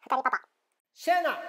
二人パパシェアナ。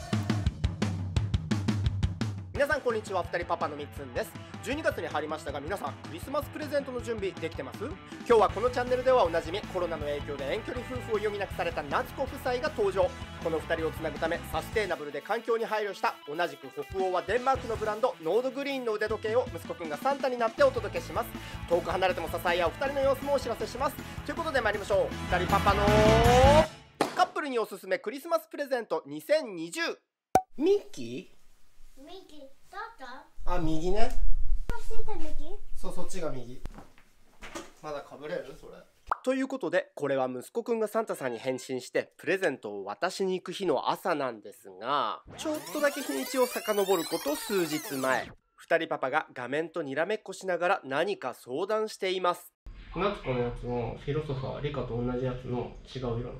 皆さんこんにちは、二人パパのみっつんです。12月に入りましたが、皆さんクリスマスプレゼントの準備できてます？今日はこのチャンネルではおなじみコロナの影響で遠距離夫婦を余儀なくされた夏子夫妻が登場。この2人をつなぐためサステイナブルで環境に配慮した同じく北欧はデンマークのブランドノードグリーンの腕時計を息子くんがサンタになってお届けします。遠く離れても支え合う2人の様子もお知らせします。ということで参りましょう。2人パパのカップルにおすすめクリスマスプレゼント2020。ミッキー？ 右どうぞ。 あ、右ね。 右そう、そっちが右。まだかぶれるそれ。ということで、これは息子くんがサンタさんに変身してプレゼントを渡しに行く日の朝なんですが、ちょっとだけ日にちを遡ること数日前、2人パパが画面とにらめっこしながら何か相談しています。夏子のやつもフィロソファーリカと同じやつの違う色。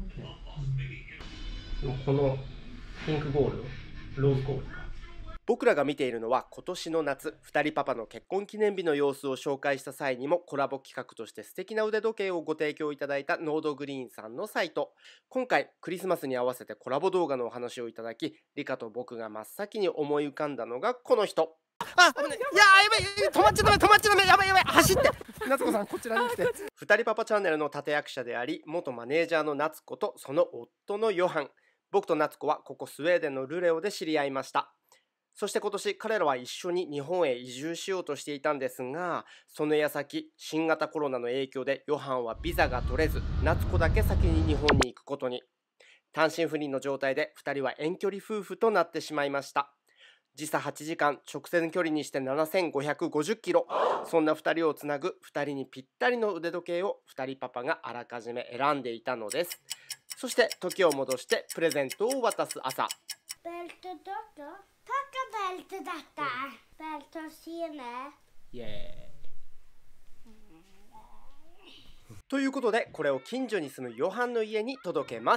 このピンクゴールド、ローズゴールド。僕らが見ているのは今年の夏、2人パパの結婚記念日の様子を紹介した際にもコラボ企画として素敵な腕時計をご提供いただいたノードグリーンさんのサイト。今回クリスマスに合わせてコラボ動画のお話をいただき、リカと僕が真っ先に思い浮かんだのがこの人。あ、危ない。いや、やばい、止まっちゃダメ、止まっちゃダメ、やばい、走って。夏子さん、こちらに来て。2人パパチャンネルの立役者であり、元マネージャーの夏子とその夫のヨハン。僕と夏子はここスウェーデンのルレオで知り合いました。そして今年彼らは一緒に日本へ移住しようとしていたんですが、その矢先新型コロナの影響でヨハンはビザが取れず、夏子だけ先に日本に行くことに。単身赴任の状態で2人は遠距離夫婦となってしまいました。時差8時間、直線距離にして7550キロ。そんな2人をつなぐ2人にぴったりの腕時計を2人パパがあらかじめ選んでいたのです。そして時を戻してプレゼントを渡す朝。 ベルトどうぞ。タカベルトだった。ベルト欲しいね。 イエーイ。ということで、これを近所に住むヨハンの家に届けます。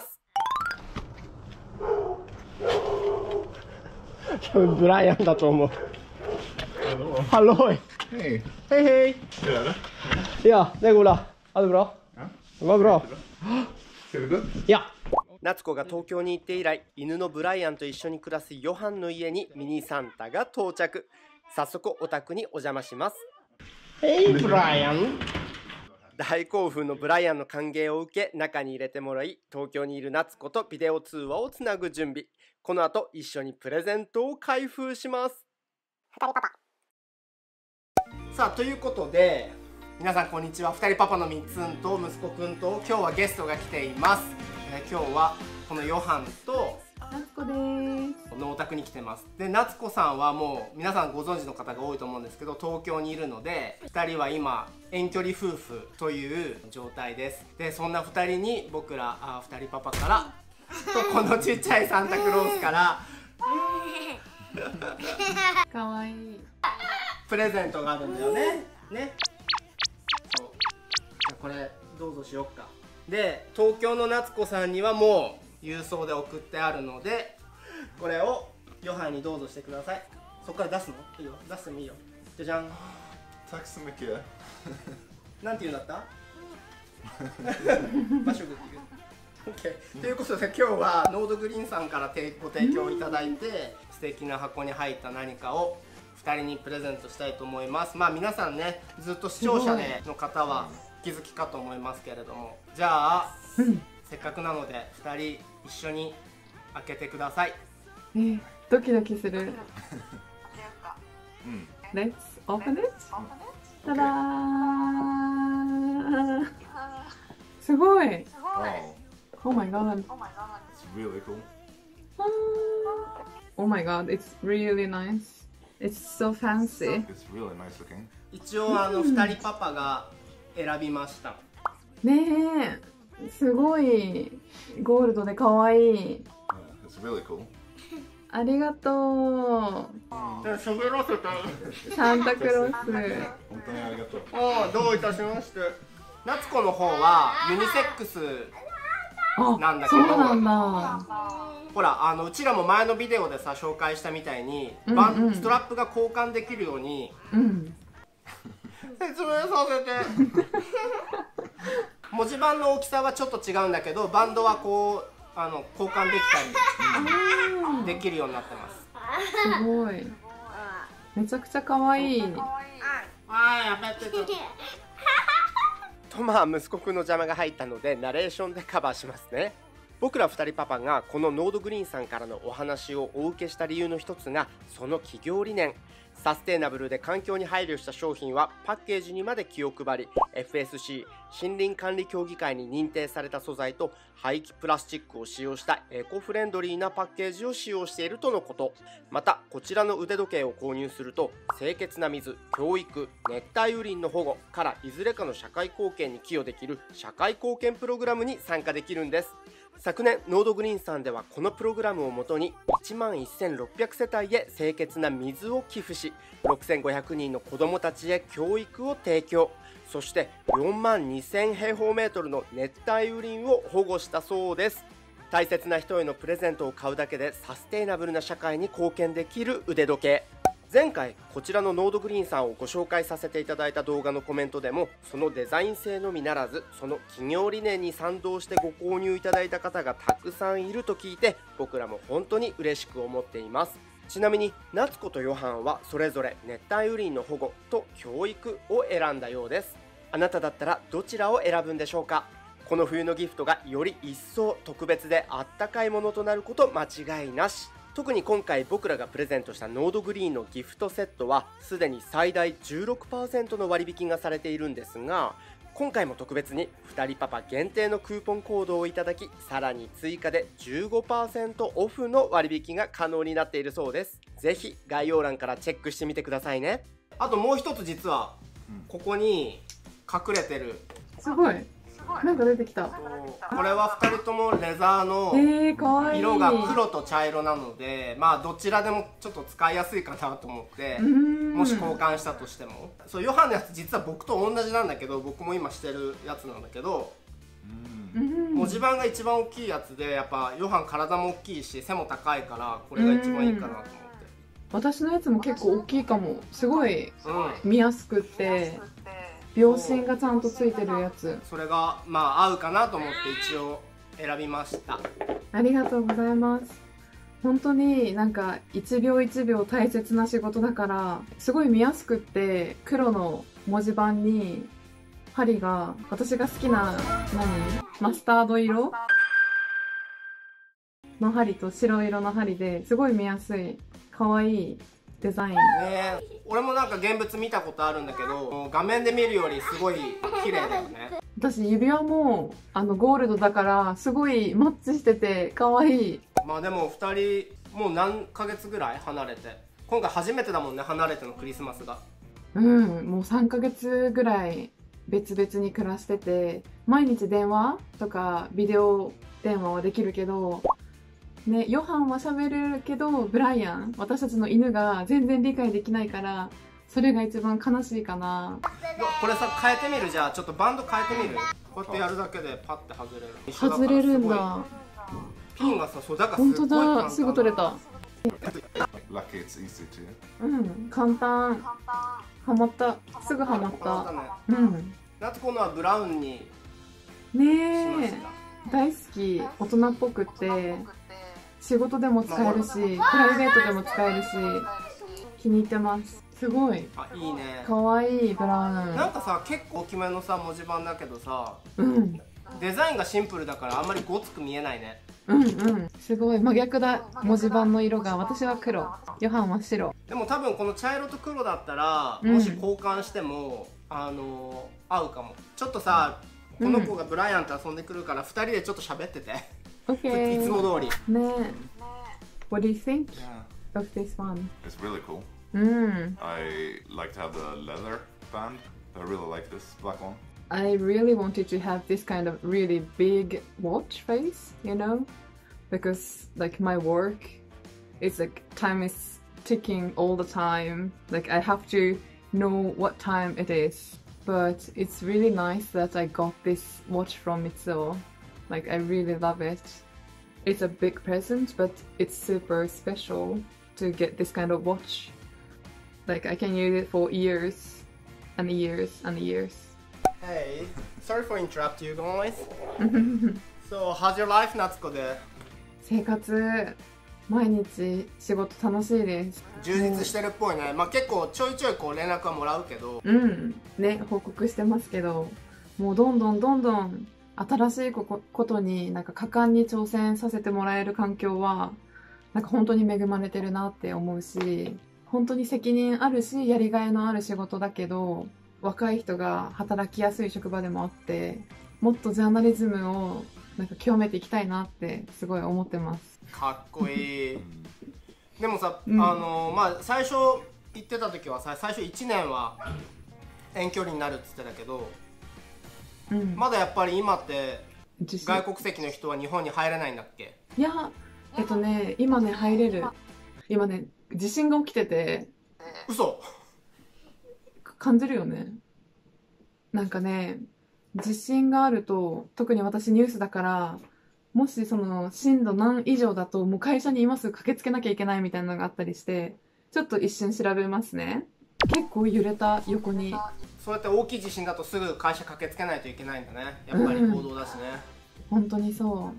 ブライアンだと思う。ハローイ。 Hej. Hej hej. Hur är det? Ja, det går bra. Ha det bra. Ja. Det var bra. Ser det gott? Ja. 夏子が東京に行って以来、犬のブライアンと一緒に暮らすヨハンの家にミニサンタが到着。早速お宅にお邪魔します。Hey ブライアン。大興奮のブライアンの歓迎を受け、中に入れてもらい、東京にいる夏子とビデオ通話をつなぐ準備。この後一緒にプレゼントを開封します。 二人パパ。 さあ、ということで皆さんこんにちは。二人パパのみっつんと息子くんと今日はゲストが来ています。今日はこのヨハンと夏子です。 このお宅に来てます。で、夏子さんはもう皆さんご存知の方が多いと思うんですけど、東京にいるので2人は今遠距離夫婦という状態です。で、そんな2人に僕ら2人パパからとこのちっちゃいサンタクロースからかわいい。 プレゼントがあるんだよね。ね。そう。じゃあこれどうぞしよっか。で、東京の夏子さんにはもう郵送で送ってあるので、これをヨハンにどうぞしてください。そこから出すの？いいよ。出してもいいよ。じゃじゃん。 Tack så mycket. なんて言うんだった？場所で言う。OK。ということで今日はノードグリーンさんからご提供いただいて、素敵な箱に入った何かを2人にプレゼントしたいと思います。まあ皆さんね、ずっと視聴者の方は気づきかと思いますけれども、じゃあせっかくなので2人一緒に開けてください。 ドキドキする。 Mm. Let's open it. ただー。すごい。 Wow. Oh my god. It's really cool. Oh my god, it's really nice. It's so fancy. It's really nice looking. 一応2人パパが選びました。 ねえ、すごいゴールドで可愛い。 Yeah, it's really cool. ありがとう。 喋らせて。 サンタクロース。 本当にありがとう。 どういたしまして。夏子の方はユニセックスなんだけど、 そうなんだ。 ほらうちらも前のビデオでさ紹介したみたいに、ストラップが交換できるように、説明させて。文字盤の大きさはちょっと違うんだけど、バンドはこう交換できたりできるようになってます。 すごい。めちゃくちゃ可愛い。 やめてと息子くんの邪魔が入ったのでナレーションでカバーしますね。僕ら2人パパがこのノードグリーンさんからのお話をお受けした理由の一つがその企業理念。サステイナブルで環境に配慮した商品はパッケージにまで気を配り FSC 森林管理協議会に認定された素材と廃棄プラスチックを使用したエコフレンドリーなパッケージを使用しているとのこと。またこちらの腕時計を購入すると清潔な水、教育、熱帯雨林の保護からいずれかの社会貢献に寄与できる社会貢献プログラムに参加できるんです。昨年ノードグリーンさんではこのプログラムをもとに1万1600世帯へ清潔な水を寄付し6500人の子どもたちへ教育を提供、そして4万2000平方メートルの熱帯雨林を保護したそうです。大切な人へのプレゼントを買うだけでサステイナブルな社会に貢献できる腕時計。前回こちらのノードグリーンさんをご紹介させていただいた動画のコメントでもそのデザイン性のみならずその企業理念に賛同してご購入いただいた方がたくさんいると聞いて僕らも本当に嬉しく思っています。ちなみに夏子とヨハンはそれぞれ熱帯雨林の保護と教育を選んだようです。あなただったらどちらを選ぶんでしょうか。この冬のギフトがより一層特別であったかいものとなること間違いなし。特に今回僕らがプレゼントしたノードグリーンのギフトセットはすでに最大 16% の割引がされているんですが今回も特別に2人パパ限定のクーポンコードをいただきさらに追加で 15% オフの割引が可能になっているそうです。ぜひ概要欄からチェックしてみてくださいね。あともう一つ実はここに隠れてるすごいなんか出てきた。 これは2人ともレザーの色が黒と茶色なのでまあどちらでもちょっと使いやすいかなと思ってもし交換したとしてもそうヨハンのやつ実は僕と同じなんだけど僕も今してるやつなんだけど文字盤が一番大きいやつでやっぱヨハン体も大きいし背も高いからこれが一番いいかなと思って。 私のやつも結構大きいかも。すごい見やすくって秒針がちゃんとついてるやつ。 それがまあ合うかなと思って一応選びました。 ありがとうございます。本当になんか1秒1秒大切な仕事だからすごい見やすくって黒の文字盤に針が私が好きなマスタード色の針と白色の針ですごい見やすい可愛いデザインね。俺もなんか現物見たことあるんだけど画面で見るよりすごい綺麗だよね。 私指輪もゴールドだからすごいマッチしてて可愛い。 まあでも2人もう何ヶ月ぐらい離れて今回初めてだもんね離れてのクリスマスが。 もう3ヶ月ぐらい別々に暮らしてて毎日電話とかビデオ電話はできるけどね、ヨハンは喋れるけどブライアン私たちの犬が全然理解できないからそれが一番悲しいかな。 これさ変えてみる。じゃあちょっとバンド変えてみる。こうやってやるだけでパッて外れる。 外れるんだ。 ピンがさそうだから本当だすぐ取れた。 Lucky it's easy to. 簡単。はまったすぐはまった。 夏子のはブラウンにねえ大好き。大人っぽくって仕事でも使えるしプライベートでも使えるし気に入ってます。すごいあいいね。 かわいいブラウン。 なんかさ結構大きめのさ文字盤だけどさデザインがシンプルだからあんまりごつく見えないね。 すごい真逆だ。文字盤の色が私は黒ヨハンは白。 でも多分この茶色と黒だったらもし交換しても合うかも。ちょっとさこの子がブライアンと遊んでくるから2人でちょっと喋ってていつも通りね。What do you think of this one? It's really cool. I like to have the leather band. I really like this black one. I really wanted to have this kind of really big watch face, you know, because like my work, it's like time is ticking all the time. Like I have to know what time it is. But it's really nice that I got this watch from Mitsuo. Like I really love it. It's a big present, but it's super special to get this kind of watch. Like I can use it for years and years and years. Hey, sorry for interrupt you guys. So, how's your life, 夏子で。 生活、毎日仕事楽しいです。 充実してるっぽいね。まあ結構ちょいちょいこう連絡はもらうけど。 ね、報告してますけど、もうどんどん新しいことになんか果敢に挑戦させてもらえる環境は、なんか本当に恵まれてるなって思うし、本当に責任あるし、やりがいのある仕事だけど、若い人が働きやすい職場でもあって、もっとジャーナリズムをなんか極めていきたいなってすごい思ってます。 かっこいい。でもさ、まあ最初言ってた時はさ、最初1年は遠距離になるって言ってたけど、まだやっぱり今って外国籍の人は日本に入れないんだっけ？ いや、今ね入れる。今ね地震が起きてて。 嘘？ 感じるよね。なんかね、地震があると、特に私ニュースだから、もしその震度何以上だともう会社に今すぐ駆けつけなきゃいけないみたいなのがあったりして、ちょっと一瞬調べますね。結構揺れた、横に。 そうやって大きい地震だとすぐ会社駆けつけないといけないんだね。やっぱり報道だしね。 本当にそう。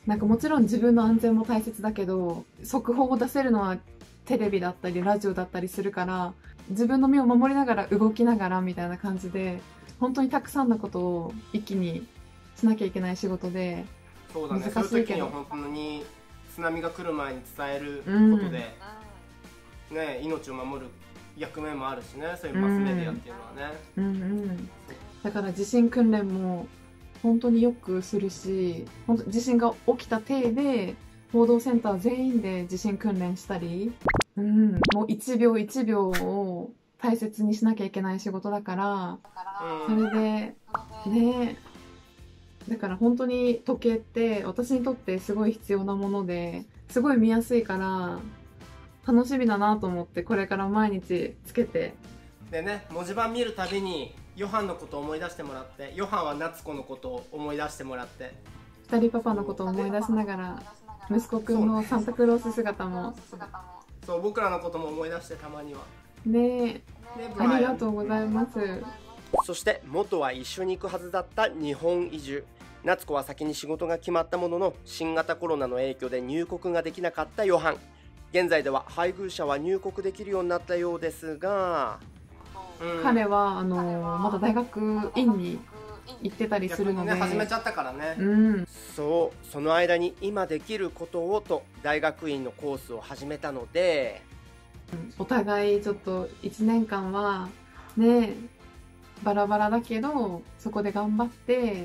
なんかもちろん自分の安全も大切だけど、速報を出せるのはテレビだったりラジオだったりするから、自分の身を守りながら動きながらみたいな感じで、本当にたくさんのことを一気にしなきゃいけない仕事で、 そうだね、そういう時には本当に津波が来る前に伝えることで、ね、命を守る役目もあるしね、そういうマスメディアっていうのはね。 だから地震訓練も本当によくするし、本当地震が起きた体で報道センター全員で地震訓練したり、もう一秒一秒を大切にしなきゃいけない仕事だから、それでね、だから本当に時計って私にとってすごい必要なもので、すごい見やすいから楽しみだなと思って、これから毎日つけて。 でね、文字盤見るたびにヨハンのことを思い出してもらって、ヨハンは夏子のことを思い出してもらって、 二人パパのことを思い出しながら、息子くんのサンタクロース姿も、 そう、僕らのことも思い出して、たまにはね。ありがとうございます。 そして元は一緒に行くはずだった日本移住。夏子は先に仕事が決まったものの、新型コロナの影響で入国ができなかったヨハン。現在では配偶者は入国できるようになったようですが、 彼はまだ大学院に行ってたりするので、 始めちゃったからね。そう、その間に今できることをと大学院のコースを始めたので、 お互いちょっと1年間はね、バラバラだけどそこで頑張って、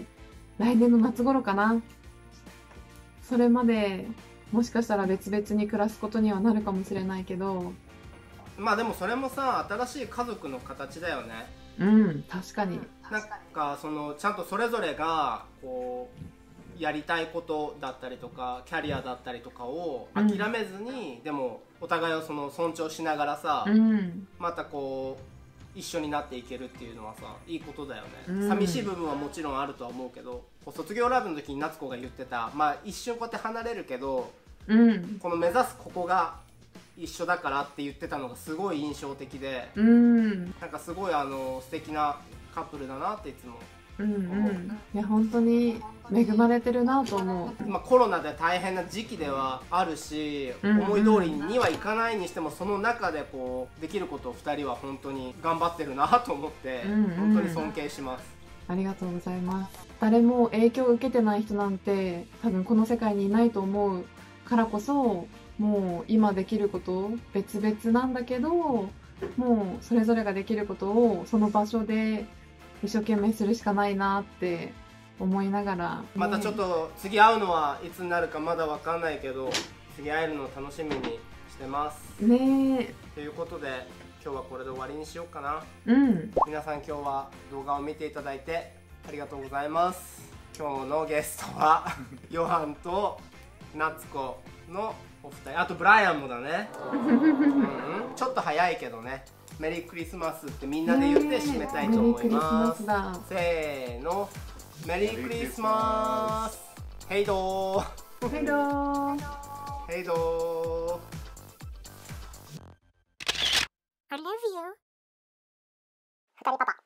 来年の夏頃かな、それまでもしかしたら別々に暮らすことにはなるかもしれないけど、 まあでもそれもさ、新しい家族の形だよね。 確かに。 なんかちゃんとそれぞれがこうやりたいことだったりとかキャリアだったりとかを諦めずに、でもお互いを尊重しながらさ、またこう一緒になっていけるっていうのはさ、いいことだよね。寂しい部分はもちろんあるとは思うけど、卒業ライブの時に夏子が言ってた、まあ一瞬こうやって離れるけど、この目指すここが一緒だからって言ってたのがすごい印象的で、なんかすごい素敵なカップルだなっていつも思う。 いや本当に恵まれてるなと思う。 まあコロナで大変な時期ではあるし、思い通りにはいかないにしても、その中でこうできることを2人は本当に頑張ってるなと思って、本当に尊敬します。 ありがとうございます。誰も影響を受けてない人なんて多分この世界にいないと思うからこそ、もう今できること別々なんだけど、もうそれぞれができることをその場所で一生懸命するしかないなって思いながら、 またちょっと次会うのはいつになるかまだわかんないけど、次会えるのを楽しみにしてますね。 ということで今日はこれで終わりにしようかな。皆さん今日は動画を見ていただいてありがとうございます。今日のゲストはヨハンと夏子のお二人、あとブライアンもだね。ちょっと早いけどね。メリークリスマスってみんなで言って締めたいと思います。せーの、メリークリスマス。ヘイドー。 ヘイドー。 ヘイドー。 I love you. 二人パパ。